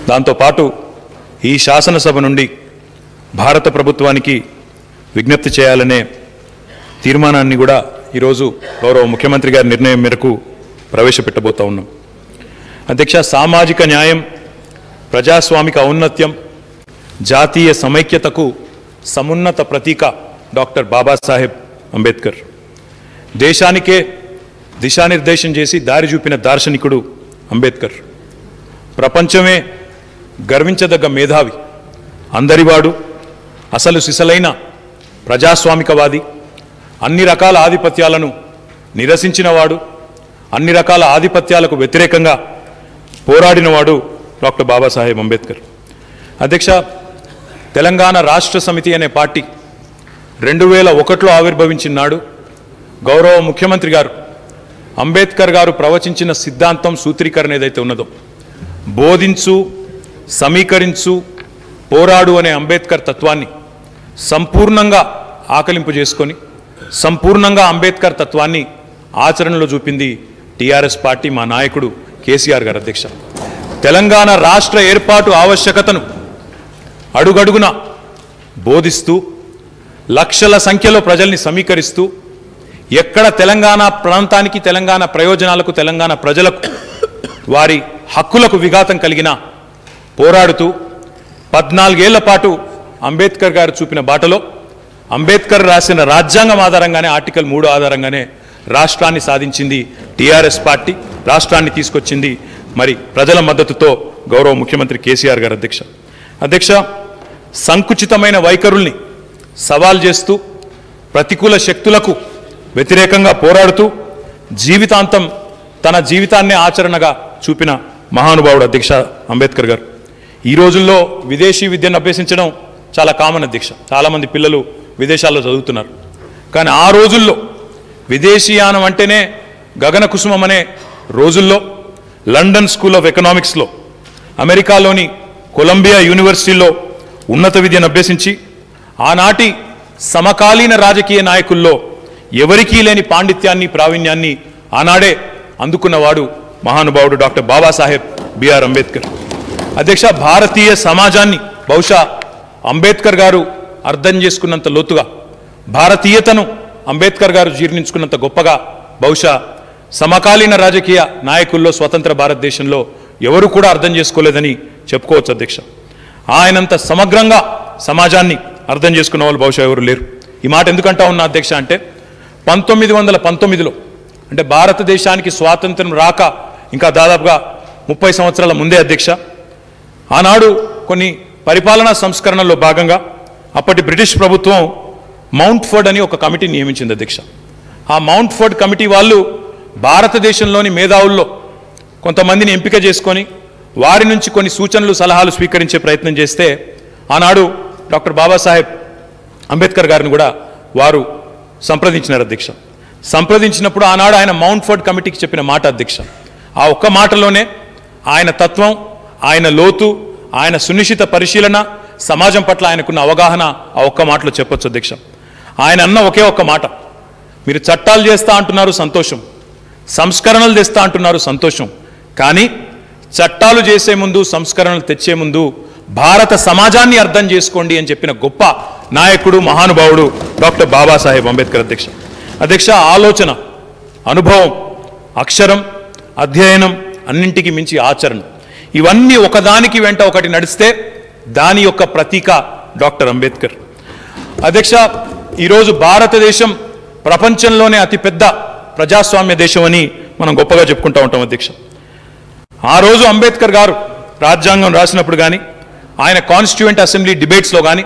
దాంతో పాటు ఈ శాసనసభ నుండి భారత ప్రభుత్వానికి విజ్ఞప్తి చేయాలనే తీర్మానాన్ని కూడా ఈరోజు గౌరవ ముఖ్యమంత్రి గారి నిర్ణయం మేరకు ప్రవేశపెట్టబోతా ఉన్నాం. అధ్యక్ష, సామాజిక న్యాయం, ప్రజాస్వామిక ఔన్నత్యం, జాతీయ సమైక్యతకు సమున్నత ప్రతీక డాక్టర్ బాబాసాహెబ్ అంబేద్కర్. దేశానికే దిశానిర్దేశం చేసి దారి చూపిన దార్శనికుడు అంబేద్కర్. ప్రపంచమే గర్వించదగ్గ మేధావి, అందరివాడు, అసలు సిసలైన ప్రజాస్వామికవాది, అన్ని రకాల ఆధిపత్యాలను నిరసించినవాడు, అన్ని రకాల ఆధిపత్యాలకు వ్యతిరేకంగా పోరాడినవాడు డాక్టర్ బాబాసాహెబ్ అంబేద్కర్. అధ్యక్ష, తెలంగాణ రాష్ట్ర సమితి అనే పార్టీ 2001లో ఆవిర్భవించిన నాడు గౌరవ ముఖ్యమంత్రి గారు అంబేద్కర్ గారు ప్రవచించిన సిద్ధాంతం, సూత్రీకరణ ఏదైతే ఉన్నదో, బోధించు, సమీకరించు, పోరాడు అనే అంబేద్కర్ తత్వాన్ని సంపూర్ణంగా ఆకలింపు చేసుకొని సంపూర్ణంగా అంబేద్కర్ తత్వాన్ని ఆచరణలో చూపింది టీఆర్ఎస్ పార్టీ, మా నాయకుడు కేసీఆర్ గారు. అధ్యక్ష, తెలంగాణ రాష్ట్ర ఏర్పాటు ఆవశ్యకతను అడుగడుగున బోధిస్తూ లక్షల సంఖ్యలో ప్రజల్ని సమీకరిస్తూ ఎక్కడ తెలంగాణ ప్రాంతానికి, తెలంగాణ ప్రయోజనాలకు, తెలంగాణ ప్రజలకు, వారి హక్కులకు విఘాతం కలిగినా పోరాడుతూ 14 ఏళ్ల పాటు అంబేద్కర్ గారు చూపిన బాటలో అంబేద్కర్ రాసిన రాజ్యాంగం ఆధారంగానే, ఆర్టికల్ 3 ఆధారంగానే రాష్ట్రాన్ని సాధించింది టీఆర్ఎస్ పార్టీ, రాష్ట్రాన్ని తీసుకొచ్చింది మరి ప్రజల మద్దతుతో గౌరవ ముఖ్యమంత్రి కేసీఆర్ గారు. అధ్యక్ష, సంకుచితమైన వైఖరుల్ని సవాల్ చేస్తూ ప్రతికూల శక్తులకు వ్యతిరేకంగా పోరాడుతూ జీవితాంతం తన జీవితాన్నే ఆచరణగా చూపిన మహానుభావుడు అధ్యక్ష అంబేద్కర్ గారు. ఈ రోజుల్లో విదేశీ విద్యను అభ్యసించడం చాలా కామన్ అధ్యక్ష, చాలామంది పిల్లలు విదేశాల్లో చదువుతున్నారు. కానీ ఆ రోజుల్లో విదేశీయానం అంటేనే గగన కుసుమం అనే రోజుల్లో లండన్ స్కూల్ ఆఫ్ ఎకనామిక్స్లో, అమెరికాలోని కొలంబియా యూనివర్సిటీలో ఉన్నత విద్యను అభ్యసించి ఆనాటి సమకాలీన రాజకీయ నాయకుల్లో ఎవరికీ లేని పాండిత్యాన్ని, ప్రావీణ్యాన్ని ఆనాడే అందుకున్నవాడు మహానుభావుడు డాక్టర్ బాబాసాహెబ్ బిఆర్ అంబేద్కర్. అధ్యక్ష, భారతీయ సమాజాన్ని బహుశా అంబేద్కర్ గారు అర్థం చేసుకున్నంత లోతుగా, భారతీయతను అంబేద్కర్ గారు జీర్ణించుకున్నంత గొప్పగా బహుశా సమకాలీన రాజకీయ నాయకుల్లో స్వతంత్ర భారతదేశంలో ఎవరు కూడా అర్థం చేసుకోలేదని చెప్పుకోవచ్చు. అధ్యక్ష, ఆయనంత సమగ్రంగా సమాజాన్ని అర్థం చేసుకున్న వాళ్ళు బహుశా ఎవరు లేరు. ఈ మాట ఎందుకంటా ఉన్నా అధ్యక్ష అంటే 1919లో, అంటే భారతదేశానికి స్వాతంత్రం రాక ఇంకా దాదాపుగా 30 సంవత్సరాల ముందే అధ్యక్ష, ఆనాడు కొన్ని పరిపాలనా సంస్కరణల్లో భాగంగా అప్పటి బ్రిటిష్ ప్రభుత్వం మౌంట్ ఫోర్డ్ అని ఒక కమిటీ నియమించింది అధ్యక్ష. ఆ మౌంట్ ఫోర్డ్ కమిటీ వాళ్ళు భారతదేశంలోని మేధావుల్లో కొంతమందిని ఎంపిక చేసుకొని వారి నుంచి కొన్ని సూచనలు, సలహాలు స్వీకరించే ప్రయత్నం చేస్తే ఆనాడు డాక్టర్ బాబాసాహెబ్ అంబేద్కర్ గారిని కూడా వారు సంప్రదించినారు అధ్యక్ష. సంప్రదించినప్పుడు ఆనాడు ఆయన మౌంట్ ఫోర్డ్ కమిటీకి చెప్పిన మాట అధ్యక్ష, ఆ ఒక్క మాటలోనే ఆయన తత్వం, ఆయన లోతు, ఆయన సునిశ్చిత పరిశీలన, సమాజం పట్ల ఆయనకున్న అవగాహన ఆ ఒక్క మాటలో చెప్పొచ్చు అధ్యక్ష. ఆయన అన్న ఒకే ఒక్క మాట, మీరు చట్టాలు చేస్తా అంటున్నారు సంతోషం, సంస్కరణలు తెస్తా అంటున్నారు సంతోషం, కానీ చట్టాలు చేసే ముందు, సంస్కరణలు తెచ్చే ముందు భారత సమాజాన్ని అర్థం చేసుకోండి అని చెప్పిన గొప్ప నాయకుడు, మహానుభావుడు డాక్టర్ బాబాసాహెబ్ అంబేద్కర్. అధ్యక్ష, ఆలోచన, అనుభవం, అక్షరం, అధ్యయనం, అన్నింటికి మించి ఆచరణ, ఇవన్నీ ఒకదానికి వెంట ఒకటి నడిస్తే దాని యొక్క ప్రతీక డాక్టర్ అంబేద్కర్. అధ్యక్ష, ఈరోజు భారతదేశం ప్రపంచంలోనే అతిపెద్ద ప్రజాస్వామ్య దేశం అని మనం గొప్పగా చెప్పుకుంటూ ఉంటాం అధ్యక్ష. ఆ రోజు అంబేద్కర్ గారు రాజ్యాంగం రాసినప్పుడు కానీ, ఆయన కాన్స్టిట్యూయెంట్ అసెంబ్లీ డిబేట్స్లో కానీ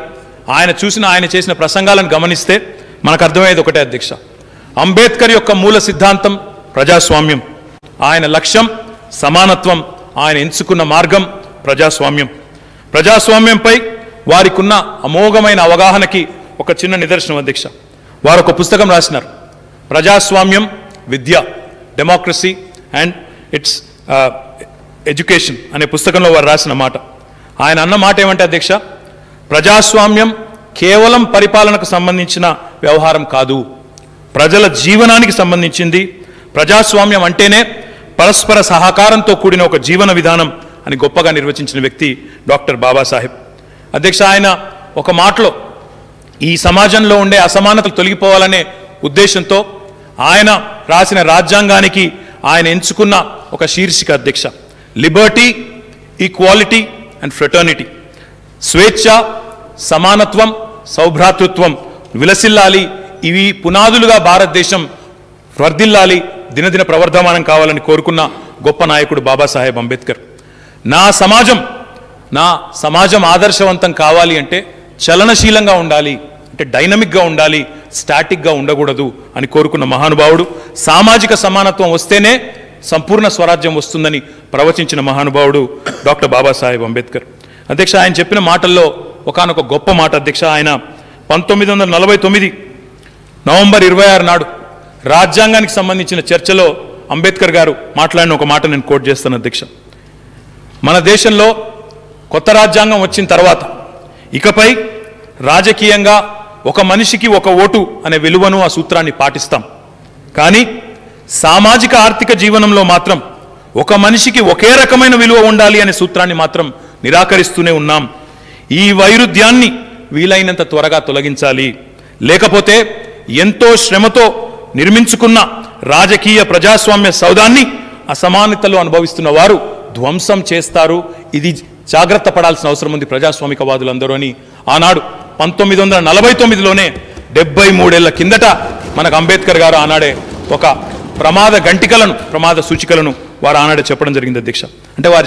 ఆయన చేసిన ప్రసంగాలను గమనిస్తే మనకు అర్థమయ్యేది ఒకటే అధ్యక్ష, అంబేద్కర్ యొక్క మూల సిద్ధాంతం ప్రజాస్వామ్యం, ఆయన లక్ష్యం సమానత్వం, ఆయన ఎంచుకున్న మార్గం ప్రజాస్వామ్యం. ప్రజాస్వామ్యంపై వారికున్న అమోఘమైన అవగాహనకి ఒక చిన్న నిదర్శనం అధ్యక్ష. వారు ఒక పుస్తకం రాసినారు, ప్రజాస్వామ్యం, విద్య, డెమోక్రసీ అండ్ ఇట్స్ ఎడ్యుకేషన్ అనే పుస్తకంలో వారు రాసిన మాట. ఆయన అన్న మాట ఏమంటే అధ్యక్ష, ప్రజాస్వామ్యం కేవలం పరిపాలనకు సంబంధించిన వ్యవహారం కాదు, ప్రజల జీవనానికి సంబంధించింది. ప్రజాస్వామ్యం అంటేనే పరస్పర సహకారంతో కూడిన ఒక జీవన విధానం అని గొప్పగా నిర్వచించిన వ్యక్తి డాక్టర్ బాబాసాహెబ్. అధ్యక్ష, ఆయన ఒక మాటలో ఈ సమాజంలో ఉండే అసమానతలు తొలగిపోవాలనే ఉద్దేశంతో ఆయన రాసిన రాజ్యాంగానికి ఆయన ఎంచుకున్న ఒక శీర్షిక అధ్యక్ష, లిబర్టీ, ఈక్వాలిటీ అండ్ ఫ్రెటర్నిటీ. స్వేచ్ఛ, సమానత్వం, సౌభ్రాతృత్వం విలసిల్లాలి, ఇవి పునాదులుగా భారతదేశం వర్ధిల్లాలి, దినదిన ప్రవర్ధమానం కావాలని కోరుకున్న గొప్ప నాయకుడు బాబాసాహెబ్ అంబేద్కర్. నా సమాజం ఆదర్శవంతం కావాలి అంటే చలనశీలంగా ఉండాలి, అంటే డైనమిక్గా ఉండాలి, స్టాటిక్గా ఉండకూడదు అని కోరుకున్న మహానుభావుడు. సామాజిక సమానత్వం వస్తేనే సంపూర్ణ స్వరాజ్యం వస్తుందని ప్రవచించిన మహానుభావుడు డాక్టర్ బాబాసాహెబ్ అంబేద్కర్. అధ్యక్ష, ఆయన చెప్పిన మాటల్లో ఒకానొక గొప్ప మాట అధ్యక్ష. ఆయన 1949 నవంబర్ 26 నాడు రాజ్యాంగానికి సంబంధించిన చర్చలో అంబేద్కర్ గారు మాట్లాడిన ఒక మాట నేను కోట్ చేస్తాను అధ్యక్ష. మన దేశంలో కొత్త రాజ్యాంగం వచ్చిన తర్వాత ఇకపై రాజకీయంగా ఒక మనిషికి ఒక ఓటు అనే విలువను, ఆ సూత్రాన్ని పాటిస్తాం. కానీ సామాజిక ఆర్థిక జీవనంలో మాత్రం ఒక మనిషికి ఒకే రకమైన విలువ ఉండాలి అనే సూత్రాన్ని మాత్రం నిరాకరిస్తూనే ఉన్నాం. ఈ వైరుధ్యాన్ని వీలైనంత త్వరగా తొలగించాలి, లేకపోతే ఎంతో శ్రమతో నిర్మించుకున్న రాజకీయ ప్రజాస్వామ్య సౌధాన్ని అసమానతలు అనుభవిస్తున్న వారు ధ్వంసం చేస్తారు. ఇది జాగ్రత్త పడాల్సిన అవసరం ఉంది ప్రజాస్వామికవాదులందరూ అని ఆనాడు 1949లోనే 73 ఏళ్ల కిందట మనకు అంబేద్కర్ గారు ఆనాడే ఒక ప్రమాద సూచికలను వారు ఆనాడే చెప్పడం జరిగింది అధ్యక్ష. అంటే వారు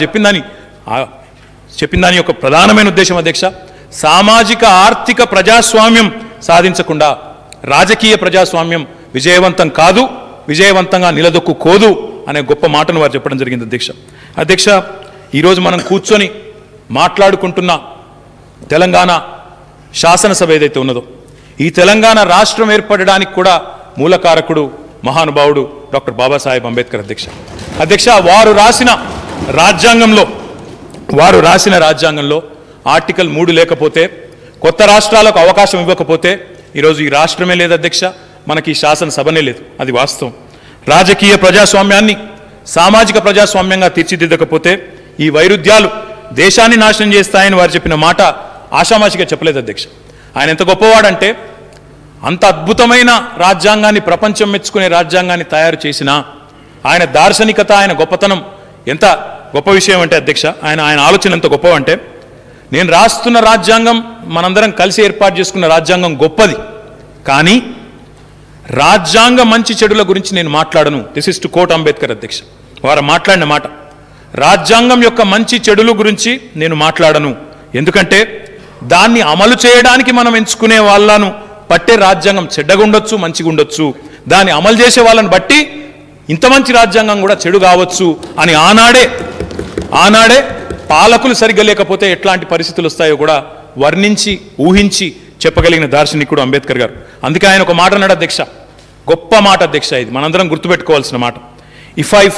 చెప్పిన దాని యొక్క ప్రధానమైన ఉద్దేశం అధ్యక్ష, సామాజిక ఆర్థిక ప్రజాస్వామ్యం సాధించకుండా రాజకీయ ప్రజాస్వామ్యం విజయవంతం కాదు, విజయవంతంగా నిలదొక్కుకోదు అనే గొప్ప మాటను వారు చెప్పడం జరిగింది అధ్యక్ష. ఈరోజు మనం కూర్చొని మాట్లాడుకుంటున్న తెలంగాణ శాసనసభ ఏదైతే ఉన్నదో, ఈ తెలంగాణ రాష్ట్రం ఏర్పడడానికి కూడా మూలకారకుడు మహానుభావుడు డాక్టర్ బాబాసాహెబ్ అంబేద్కర్ అధ్యక్ష. వారు రాసిన రాజ్యాంగంలో ఆర్టికల్ 3 లేకపోతే, కొత్త రాష్ట్రాలకు అవకాశం ఇవ్వకపోతే ఈరోజు ఈ రాష్ట్రమే లేదు అధ్యక్ష, మనకి శాసనసభనే లేదు. అది వాస్తవం. రాజకీయ ప్రజాస్వామ్యాన్ని సామాజిక ప్రజాస్వామ్యంగా తీర్చిదిద్దకపోతే ఈ వైరుధ్యాలు దేశాన్ని నాశనం చేస్తాయని వారు చెప్పిన మాట ఆషామాషిగా చెప్పలేదు అధ్యక్ష. ఆయన ఎంత గొప్పవాడంటే, అంత అద్భుతమైన రాజ్యాంగాన్ని, ప్రపంచం మెచ్చుకునే రాజ్యాంగాన్ని తయారు చేసిన ఆయన దార్శనికత, ఆయన గొప్పతనం ఎంత గొప్ప విషయం అంటే అధ్యక్ష, ఆయన ఆలోచన ఎంత గొప్పవంటే, నేను రాస్తున్న రాజ్యాంగం, మనందరం కలిసి ఏర్పాటు చేసుకున్న రాజ్యాంగం గొప్పది, కానీ రాజ్యాంగ మంచి చెడుల గురించి నేను మాట్లాడను. This is to quote Ambedkar అధ్యక్ష. వారు మాట్లాడిన మాట, రాజ్యాంగం యొక్క మంచి చెడుల గురించి నేను మాట్లాడను, ఎందుకంటే దాన్ని అమలు చేయడానికి మనం ఎంచుకునే వాళ్ళను పట్టే రాజ్యాంగం చెడ్డగా ఉండొచ్చు, మంచిగా ఉండొచ్చు, దాన్ని అమలు చేసే వాళ్ళని బట్టి ఇంత మంచి రాజ్యాంగం కూడా చెడు కావచ్చు అని ఆనాడే పాలకులు సరిగ్గా లేకపోతే ఎట్లాంటి పరిస్థితులు వస్తాయో కూడా వర్ణించి ఊహించి చెప్పగలిగిన దార్శనికుడు అంబేద్కర్ గారు. అందుకే ఆయన ఒక మాట అన్నాడు అధ్యక్ష, గొప్ప మాట అధ్యక్ష, ఇది మనందరం గుర్తుపెట్టుకోవాల్సిన మాట. If I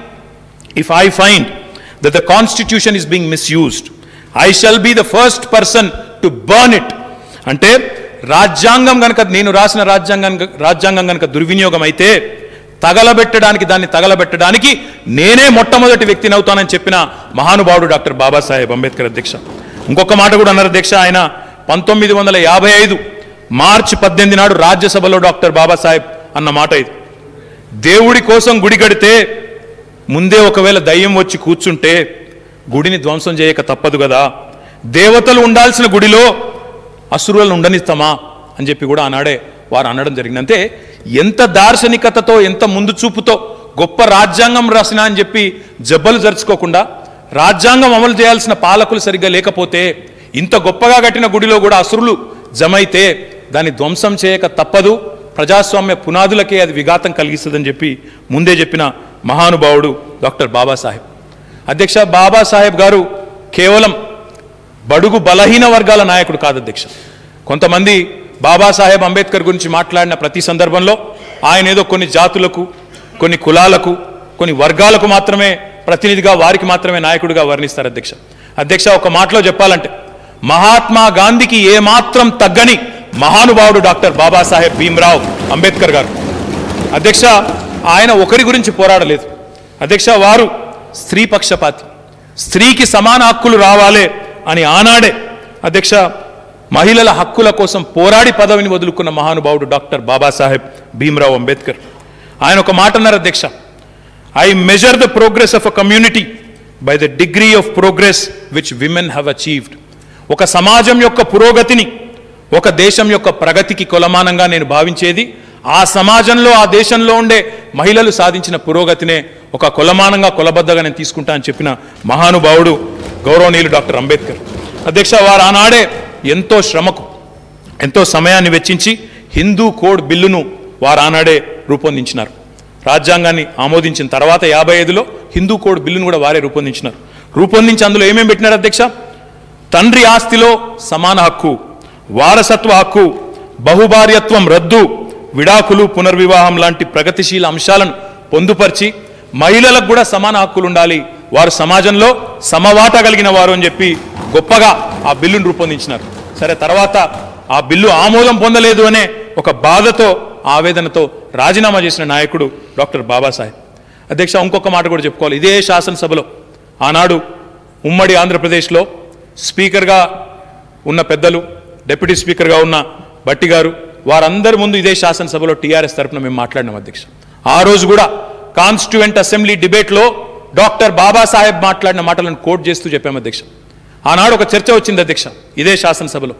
find that the constitution is being misused, I shall be the first person to burn it. అంటే రాజ్యాంగం గనక, నేను రాసిన రాజ్యాంగం గనక దుర్వినియోగం అయితే దాన్ని తగలబెట్టడానికి నేనే మొట్టమొదటి వ్యక్తిని అవుతానని చెప్పిన మహానుభావుడు డాక్టర్ బాబాసాహెబ్ అంబేద్కర్ అధ్యక్ష. ఇంకొక మాట కూడా అన్నారు అధ్యక్ష. ఆయన 1955 మార్చి 18 నాడు రాజ్యసభలో డాక్టర్ బాబాసాహెబ్ అన్న మాట ఇది, దేవుడి కోసం గుడి కడితే ముందే ఒకవేళ దయ్యం వచ్చి కూర్చుంటే గుడిని ధ్వంసం చేయక తప్పదు కదా, దేవతలు ఉండాల్సిన గుడిలో అసురులను ఉండనిస్తామా అని చెప్పి కూడా ఆనాడే వారు అనడం జరిగింది. అంటే ఎంత దార్శనికతతో, ఎంత ముందు చూపుతో గొప్ప రాజ్యాంగం రాసినా అని చెప్పి జబ్బలు జరుచుకోకుండా, రాజ్యాంగం అమలు చేయాల్సిన పాలకులు సరిగ్గా లేకపోతే ఇంత గొప్పగా కట్టిన గుడిలో కూడా అసురులు జమైతే దాన్ని ధ్వంసం చేయక తప్పదు, ప్రజాస్వామ్య పునాదులకే అది విఘాతం కలిగిస్తుందని చెప్పి ముందే చెప్పిన మహానుభావుడు డాక్టర్ బాబాసాహెబ్ అధ్యక్ష. బాబాసాహెబ్ గారు కేవలం బడుగు బలహీన వర్గాల నాయకుడు కాదు అధ్యక్ష. కొంతమంది బాబాసాహెబ్ అంబేద్కర్ గురించి మాట్లాడిన ప్రతి సందర్భంలో ఆయన ఏదో కొన్ని జాతులకు, కొన్ని కులాలకు, కొన్ని వర్గాలకు మాత్రమే ప్రతినిధిగా, వారికి మాత్రమే నాయకుడిగా వర్ణిస్తారు అధ్యక్ష. ఒక మాటలో చెప్పాలంటే మహాత్మా గాంధీకి ఏమాత్రం తగ్గని మహానుభావుడు డాక్టర్ బాబాసాహెబ్ భీమ్రావ్ అంబేద్కర్ గారు ఆయన ఒకరి గురించి పోరాడలేదు అధ్యక్ష. వారు స్త్రీ పక్షపాతి, స్త్రీకి సమాన హక్కులు రావాలి అని ఆనాడే అధ్యక్ష మహిళల హక్కుల కోసం పోరాడి పదవిని వదులుకున్న మహానుభావుడు డాక్టర్ బాబాసాహెబ్ భీమ్రావ్ అంబేద్కర్. ఆయన ఒక మాట అన్నారు అధ్యక్ష, I measure the progress of a community by the degree of progress which women have achieved. ఒక సమాజం యొక్క పురోగతిని ఒక దేశం యొక్క ప్రగతికి కొలమానంగా నేను భావించేది ఆ సమాజంలో ఆ దేశంలో ఉండే మహిళలు సాధించిన పురోగతినే ఒక కొలమానంగా కొలబద్దగా నేను తీసుకుంటా అని చెప్పిన మహానుభావుడు గౌరవనీయులు డాక్టర్ అంబేద్కర్. అధ్యక్ష వారు ఆనాడే ఎంతో శ్రమకు ఎంతో సమయాన్ని వెచ్చించి హిందూ కోడ్ బిల్లును వారు ఆనాడే రూపొందించినారు. రాజ్యాంగాన్ని ఆమోదించిన తర్వాత 55లో హిందూ కోడ్ బిల్లును కూడా వారే రూపొందించినారు. రూపొందించి అందులో ఏమేమి పెట్టినారు అధ్యక్ష? తండ్రి ఆస్తిలో సమాన హక్కు, వారసత్వ హక్కు, బహుభార్యత్వం రద్దు, విడాకులు, పునర్వివాహం లాంటి ప్రగతిశీల అంశాలను పొందుపరిచి మహిళలకు కూడా సమాన హక్కులు ఉండాలి, వారు సమాజంలో సమవాటా కలిగిన వారు అని చెప్పి గొప్పగా ఆ బిల్లును రూపొందించినారు. సరే, తర్వాత ఆ బిల్లు ఆమోదం పొందలేదు అనే ఒక బాధతో ఆవేదనతో రాజీనామా చేసిన నాయకుడు డాక్టర్ బాబాసాహెబ్. అధ్యక్ష ఇంకొక మాట కూడా చెప్పుకోవాలి. ఇదే శాసనసభలో ఆనాడు ఉమ్మడి ఆంధ్రప్రదేశ్లో స్పీకర్గా ఉన్న పెద్దలు, డిప్యూటీ స్పీకర్గా ఉన్న భట్టి గారు, వారందరి ముందు ఇదే శాసనసభలో టీఆర్ఎస్ తరఫున మేము మాట్లాడినాం అధ్యక్ష. ఆ రోజు కూడా కాన్స్టిట్యూయెంట్ అసెంబ్లీ డిబేట్లో డాక్టర్ బాబాసాహెబ్ మాట్లాడిన మాటలను కోట్ చేస్తూ చెప్పాము అధ్యక్ష. ఆనాడు ఒక చర్చ వచ్చింది అధ్యక్ష ఇదే శాసనసభలో.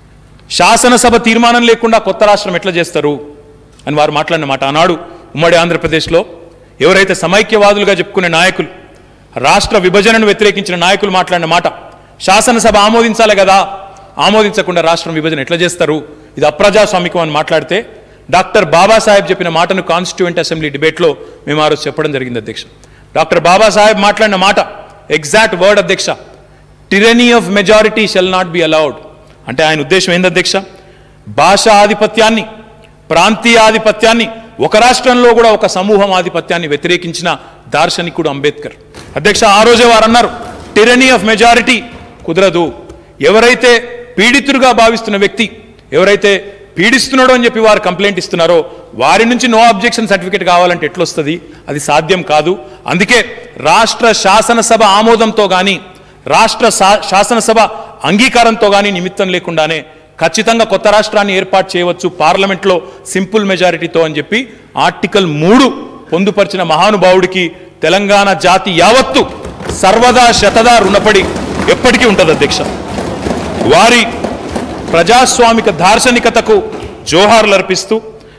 శాసనసభ తీర్మానం లేకుండా కొత్త రాష్ట్రం ఎట్లా చేస్తారు అని వారు మాట్లాడిన మాట. ఆనాడు ఉమ్మడి ఆంధ్రప్రదేశ్లో ఎవరైతే సమైక్యవాదులుగా చెప్పుకునే నాయకులు, రాష్ట్ర విభజనను వ్యతిరేకించిన నాయకులు మాట్లాడిన మాట, శాసనసభ ఆమోదించాలి కదా, ఆమోదించకుండా రాష్ట్రం విభజన ఎట్లా చేస్తారు, ఇది అప్రజాస్వామికం అని మాట్లాడితే డాక్టర్ బాబాసాహెబ్ చెప్పిన మాటను కాన్స్టిట్యూయెంట్ అసెంబ్లీ డిబేట్లో మేము ఆ రోజు చెప్పడం జరిగింది అధ్యక్ష. డాక్టర్ బాబాసాహెబ్ మాట్లాడిన మాట ఎగ్జాక్ట్ వర్డ్ అధ్యక్ష, tyranny of majority shall not be allowed. అంటే ఆయన ఉద్దేశం ఏంది అధ్యక్ష? భాషా ఆధిపత్యాన్ని, ప్రాంతీయ ఆధిపత్యాన్ని, ఒక రాష్ట్రంలో కూడా ఒక సమూహం ఆధిపత్యాన్ని వ్యతిరేకించిన దార్శనికుడు అంబేద్కర్. అధ్యక్ష ఆ రోజే వారు అన్నారు, టిరనీ ఆఫ్ మెజారిటీ కుదరదు. ఎవరైతే పీడితుడుగా భావిస్తున్న వ్యక్తి, ఎవరైతే పీడిస్తున్నాడో అని చెప్పి వారు కంప్లైంట్ ఇస్తున్నారో వారి నుంచి నో అబ్జెక్షన్ సర్టిఫికేట్ కావాలంటే ఎట్లొస్తుంది? అది సాధ్యం కాదు. అందుకే రాష్ట్ర శాసనసభ ఆమోదంతో కానీ, రాష్ట్ర శాసనసభ అంగీకారంతో కానీ నిమిత్తం లేకుండానే ఖచ్చితంగా కొత్త రాష్ట్రాన్ని ఏర్పాటు చేయవచ్చు పార్లమెంట్లో సింపుల్ మెజారిటీతో అని చెప్పి ఆర్టికల్ 3 పొందుపరిచిన మహానుభావుడికి తెలంగాణ జాతి యావత్తు సర్వదా శతదా రుణపడి ఎప్పటికీ ఉంటుంది అధ్యక్ష. వారి ప్రజాస్వామిక దార్శనికతకు జోహార్లు అర్పిస్తూ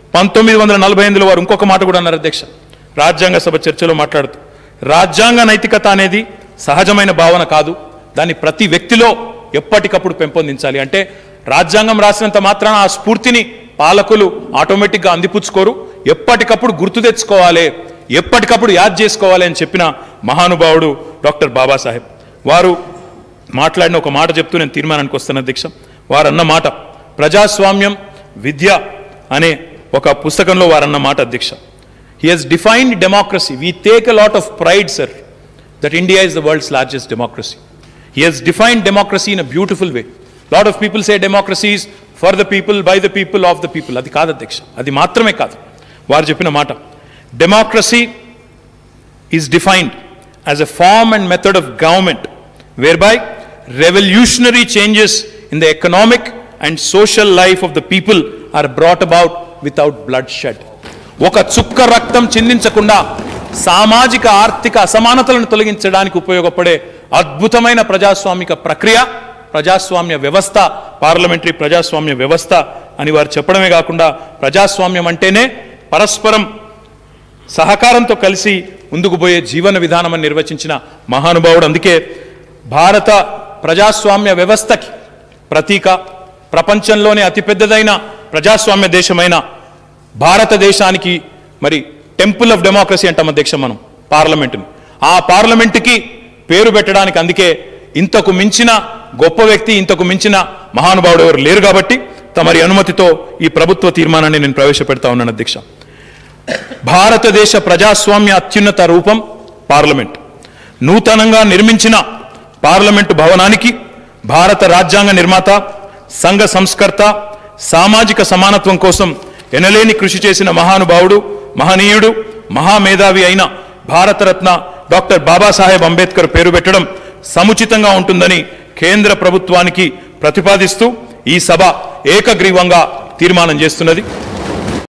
1948లో వారు ఇంకొక మాట కూడా అన్నారు అధ్యక్ష, రాజ్యాంగ సభ చర్చలో మాట్లాడుతూ, రాజ్యాంగ నైతికత అనేది సహజమైన భావన కాదు, దాన్ని ప్రతి వ్యక్తిలో ఎప్పటికప్పుడు పెంపొందించాలి. అంటే రాజ్యాంగం రాసినంత మాత్రాన ఆ స్ఫూర్తిని పాలకులు ఆటోమేటిక్గా అందిపుచ్చుకోరు, ఎప్పటికప్పుడు గుర్తు తెచ్చుకోవాలి, ఎప్పటికప్పుడు యాద్ చేసుకోవాలి అని చెప్పిన మహానుభావుడు డాక్టర్ బాబాసాహెబ్. వారు మాట్లాడిన ఒక మాట చెప్తూ నేను తీర్మానానికి వస్తాను అధ్యక్ష. వారు అన్న మాట, ప్రజాస్వామ్యం విద్య అనే ఒక పుస్తకంలో వారన్న మాట అధ్యక్ష. He has defined democracy. We take a lot of pride sir that India is the world's largest democracy. He has defined democracy in a beautiful way. Lot of people say democracy is for the people, by the people, of the people. అది కాదు అధ్యక్ష, అది మాత్రమే కాదు. వారు చెప్పిన మాట, democracy is defined as a form and method of government whereby revolutionary changes in the economic and social life of the people are brought about without bloodshed. ఒక చుక్క రక్తం చిందించకుండా సామాజిక ఆర్థిక అసమానతలను తొలగించడానికి ఉపయోగపడే అద్భుతమైన ప్రజాస్వామిక ప్రక్రియ ప్రజాస్వామ్య వ్యవస్థ, పార్లమెంటరీ ప్రజాస్వామ్య వ్యవస్థ అని వారు చెప్పడమే కాకుండా ప్రజాస్వామ్యం అంటేనే పరస్పరం సహకారంతో కలిసి ముందుకు పోయే జీవన విధానం అని నిర్వచించిన మహానుభావుడు. అందుకే భారత ప్రజాస్వామ్య వ్యవస్థకి ప్రతీక, ప్రపంచంలోనే అతిపెద్దదైన ప్రజాస్వామ్య దేశమైన భారతదేశానికి మరి టెంపుల్ ఆఫ్ డెమోక్రసీ అంటాం అధ్యక్ష మనం పార్లమెంటుని. ఆ పార్లమెంటుకి పేరు పెట్టడానికి అందుకే ఇంతకు మించిన గొప్ప వ్యక్తి, ఇంతకు మించిన మహానుభావుడు ఎవరు లేరు కాబట్టి తమరి అనుమతితో ఈ ప్రభుత్వ తీర్మానాన్ని నేను ప్రవేశపెడతా ఉన్నాను అధ్యక్ష. భారతదేశ ప్రజాస్వామ్య అత్యున్నత రూపం పార్లమెంట్. నూతనంగా నిర్మించిన పార్లమెంటు భవనానికి భారత రాజ్యాంగ నిర్మాత, సంఘ సంస్కర్త, సామాజిక సమానత్వం కోసం ఎనలేని కృషి చేసిన మహానుభావుడు, మహనీయుడు, మహామేధావి అయిన భారతరత్న డాక్టర్ బాబాసాహెబ్ అంబేద్కర్ పేరు పెట్టడం సముచితంగా ఉంటుందని కేంద్ర ప్రభుత్వానికి ప్రతిపాదిస్తూ ఈ సభ ఏకగ్రీవంగా తీర్మానం చేస్తున్నది.